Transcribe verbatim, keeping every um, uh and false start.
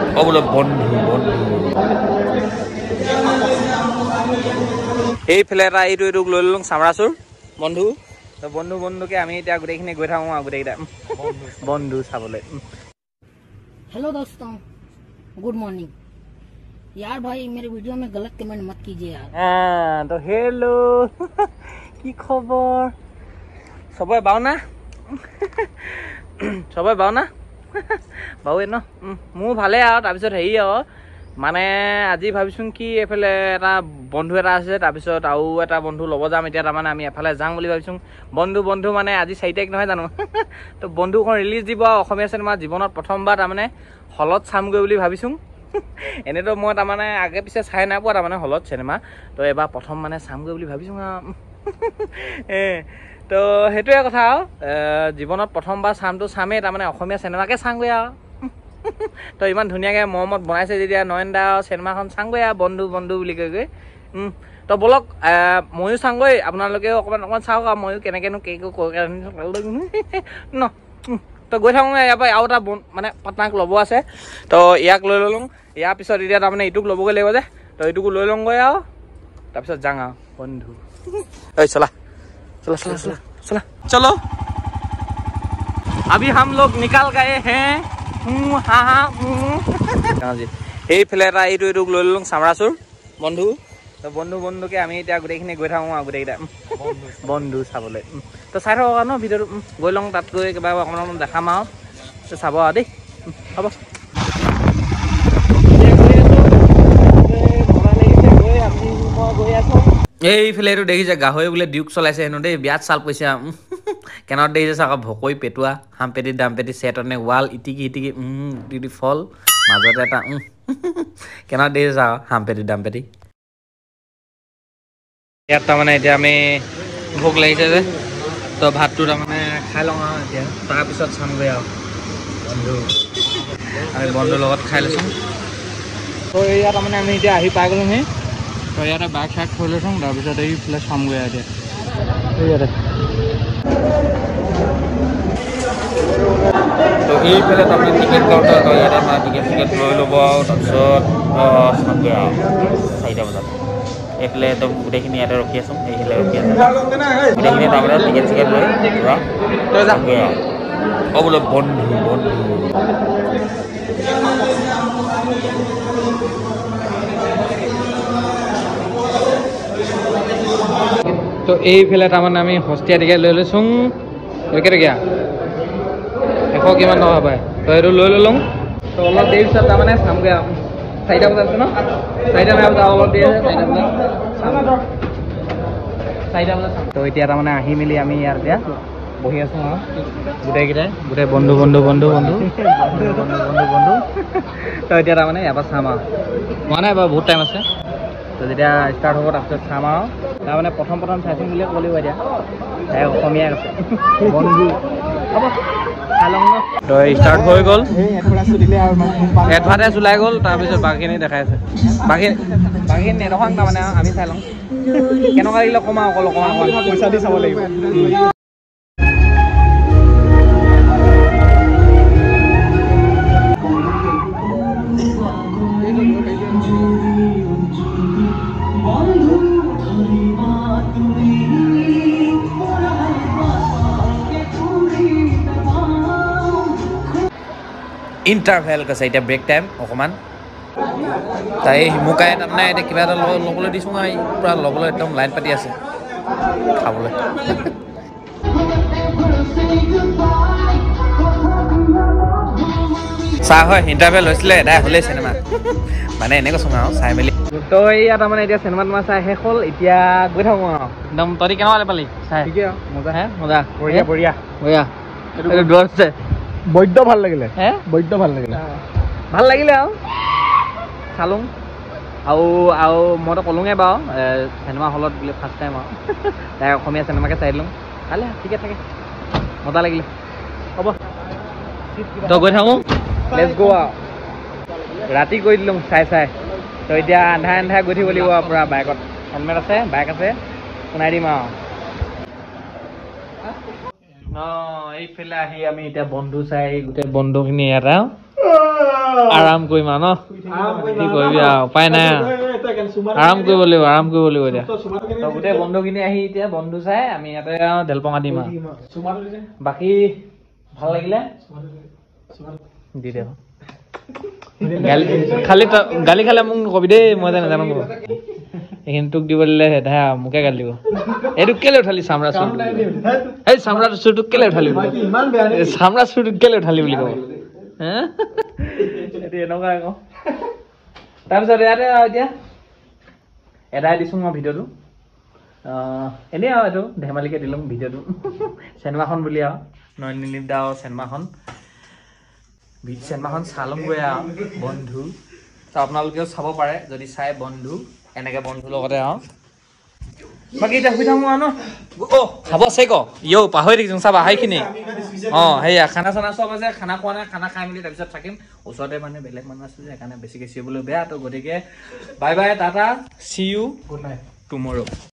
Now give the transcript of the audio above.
ও বোলে বন্ধু বন্ধু এইফালে এটা এইটো এইটোক লৈ লওঁ চামৰাচুৰ বন্ধু তো বন্ধু বন্ধুকে আমি এতিয়া গোটেইখিনি গৈ থাকোঁ আৰু গোটেইকেইটা বন্ধু চাবলৈ। हेलो दोस्तों, गुड मॉर्निंग। यार भाई मेरे वीडियो में गलत कमेंट मत कीजिए यार। हाँ तो हेलो কি খবৰ সবাই বাও না সবাই বাও না বাওৱে ন মোৰ ভালে আৰু তাৰপিছত হেৰি আৰু মানে আজি ভাবিছোঁ কি এফালে এটা বন্ধু এটা আছে তাৰপিছত আৰু এটা বন্ধু ল'ব যাম এতিয়া তাৰমানে আমি এফালে যাওঁ বুলি ভাবিছোঁ বন্ধু বন্ধু মানে আজি চাৰি তাৰিখ নহয় জানো তো বন্ধুখন ৰিলিজ দিব অসমীয়া চিনেমা জীৱনত প্ৰথমবাৰ তাৰমানে হলত চামগৈ বুলি ভাবিছোঁ এনেতো মই তাৰমানে আগে পিছে চাই নাই পোৱা তাৰমানে হলত চিনেমা তো এবাৰ প্ৰথম মানে চামগৈ বুলি ভাবিছোঁ এ তো সেইটোৱে কথা আৰু জীৱনত প্ৰথমবাৰ চামটো চামেই তাৰমানে অসমীয়া চিনেমাকে চামগৈ আৰু তো ইমান ধুনীয়াকৈ মৰমত বনাইছে যেতিয়া নয়ন দা চিনেমাখন চামগৈ আৰু বন্ধু বন্ধু বুলি কৈ গৈ তো বলক ময়ো চামগৈ আপোনালোকেও অকণমান অকণমান চাওক আৰু ময়ো কেনেকৈনো কি ন তো গৈ থাকোঁ ইয়াৰ পৰা আৰু এটা মানে পাটনাক ল'ব আছে তো ইয়াক লৈ ল'লোঁ ইয়াৰ পিছত এতিয়া তাৰমানে ইটোক ল'বগৈ লাগিব যে তো ইটোকো লৈ লওঁগৈ আৰু তাৰপিছত যাওঁ আৰু বন্ধু ঐ চলা चलो चलो चलो चलो चलो अभी हम लोग निकल गए हैं हाँ हाँ जी এইফালে এটা এইটো এইটোক লৈ ল'লোঁ চামৰাচুৰ বন্ধু তো বন্ধু বন্ধুকে আমি এতিয়া গোটেইখিনি গৈ থাকোঁ আৰু গোটেইকেইটা বন্ধু চাবলৈ তো চাই থাকক ন ভিডিঅ'টো গৈ লওঁ তাত গৈ কিবা অকণমান অকণমান দেখাম আৰু তো চাব আৰু দেই হ'ব এইফালে এইটো দেখিছে গাহৰি বোলে ডিউক চলাইছে হেনো দেই বিয়াত চাল পইচা কেনত দেখিছে আকৌ ভকৈ পেটুৱা হাম পেটি দাম পেটি চেট অনে ৱাল ইটিকি ইটিকি ইটিকি ফল মাজতে এটা কেনত দেখিছে আকৌ হাম পেটি দাম পেটি ইয়াত তাৰমানে এতিয়া আমি ভোক লাগিছে যে তো ভাতটো তাৰমানে খাই লওঁ আৰু এতিয়া তাৰপিছত চামগৈ আৰু বন্ধু আমি বন্ধুৰ লগত খাই লৈছোঁ তো এয়া তাৰমানে আমি এতিয়া আহি পাই গ'লোহি তো ইয়াতে বাইক চাইক থৈ লৈছোঁ তাৰপিছত এইফালে চামগৈ এতিয়া ইয়াতে তো এইফালে তাৰমানে টিকেট কাউণ্টাৰ তো ইয়াতে মানে টিকেট চিকেট লৈ ল'ব আৰু তাৰপিছত চামগৈ আৰু চাৰিটা বজাত এইফালে একদম গোটেইখিনি ইয়াতে ৰখি আছোঁ এইফালে ৰখি আছোঁ গোটেইখিনি তাৰমানে টিকেট চিকেট লৈ পূৰা চামগৈ আৰু অঁ বোলে বন্ধু বন্ধু তো এইফালে তাৰমানে আমি সস্তীয়া টিকেট লৈ লৈছোঁ কেইটকীয়া এশ কিমান টকা পায় তো এইটো লৈ ল'লোঁ তো অলপ দেৰি পিছত তাৰমানে চামগৈ আৰু চাৰিটা বজাত আছে ন চাৰিটা বজাত অলপ দেৰি আছে চাৰিটা বজাত চাৰিটা বজাত তো এতিয়া তাৰমানে আহি মেলি আমি ইয়াত এতিয়া বহি আছোঁ আৰু গোটেইকেইটাই গোটেই বন্ধু বন্ধু বন্ধু বন্ধু বন্ধু বন্ধু বন্ধু তো এতিয়া তাৰমানে ইয়াৰ পৰা চাম আৰু হোৱা নাই বাৰু বহুত টাইম আছে তো যেতিয়া ষ্টাৰ্ট হ'ব তাৰপিছত চাম আৰু তাৰমানে প্ৰথম প্ৰথম চাইছোঁ বুলিয়ে ক'ব লাগিব এতিয়া তাই অসমীয়াই আছে বন্ধু হ'ব চাই লওঁ ন তো ষ্টাৰ্ট হৈ গ'ল এডভাৰটাইজ ওলাই গ'ল তাৰপিছত বাকীখিনি দেখাই আছে বাকী বাকীখিনি নেদেখাওঁ তাৰমানে আমি চাই লওঁ কেনেকুৱা লাগিলে কম আৰু অকল অকণমান অকণমান পইচা দি চাব লাগিব ইণ্টাৰভেল কৈছে এতিয়া ব্ৰেক টাইম অকণমান তাই হিমুকাই তাৰমানে এতিয়া কিবা এটা ল'বলৈ দিছোঁ আৰু পূৰা ল'বলৈ একদম লাইন পাতি আছে খাবলৈ চাহ হয় ইণ্টাৰভেল হৈছিলে এদাই হ'লেই চিনেমা মানে এনেকৈ কৈছোঁ আৰু চাই মেলি তো এয়া তাৰমানে এতিয়া চিনেমা তোমাৰ চাই শেষ হ'ল এতিয়া গৈ থাকোঁ আৰু একদম তহঁতি কেনেকুৱা পালি চাই ঠিকে আৰু মজা হে মজা বঢ়িয়া বঢ়িয়া বঢ়িয়া এইটো দূৰত আছে বৈদ্য ভাল লাগিলে হে বৈদ্য ভাল লাগিলে ভাল লাগিলে আৰু চালোঁ আৰু আৰু মইতো ক'লোঁগৈ বাৰু চিনেমা হলত বোলে ফাৰ্ষ্ট টাইম আৰু তাই অসমীয়া চিনেমাকে চাই দিলোঁ ভালে ঠিকে থাকে মজা লাগিলে হ'ব তো গৈ থাকোঁ লেটছ গ' আৰু ৰাতি কৰি দিলোঁ চাই চাই তো এতিয়া আন্ধাৰে আন্ধাৰে গৈ থাকিব লাগিব পূৰা বাইকত হেলমেট আছে বাইক আছে শুনাই দিম আৰু এইফালে আহি আমি এতিয়া বন্ধু চাই গোটেই বন্ধুখিনি ইয়াত আৰাম কৰিম আৰু ন কি কৰিবি আৰু উপায় নাই আৰাম কৰিব লাগিব আৰাম কৰিব লাগিব এতিয়া গোটেই বন্ধুখিনি আহি এতিয়া বন্ধু চাই আমি ইয়াতে দেলপঙা দিম আৰু বাকী ভাল লাগিলে দি দে খালি গালি খালে মোক নকবি দেই মই যে নাজানো এইখিনি তোক দিব দিলে সেধা মোকে গালি দিব এইটোক কেলে উঠালি চামৰা চুৰ এই চামৰা চুৰটোক কেলে উঠালি চামৰা চুৰটোক কেলে উঠালি বুলি কব এনেকুৱা আকৌ তাৰপিছত ইয়াতে আৰু এতিয়া এদাই দিছো মই ভিডিঅ'টো এনেই আৰু এইটো ধেমালিকে দিলোঁ ভিডিঅ'টো চিনেমাখন বুলি আৰু নয়নদীপ দা চিনেমাখন চিনেমাখন চালোঁগৈ আৰু বন্ধু আপোনালোকেও চাব পাৰে যদি চাই বন্ধু এনেকে বন্ধুৰ লগতে আৰু বাকী এতিয়া শুই থাকোঁ আৰু ন অ' খাব আছে ক ইয়ো পাহৰি থাকিছোঁ চাবা সেইখিনি অঁ সেয়া খানা চানা চব আছে খানা খোৱা নাই খানা খাই মেলি তাৰপিছত থাকিম ওচৰতে মানে বেলেগ মানুহ আছে যে সেইকাৰণে বেছিকৈ চিঞৰিবলৈ বেয়া তো গতিকে বাই বাই টাটা চি ইউ গুড নাইট টুমৰো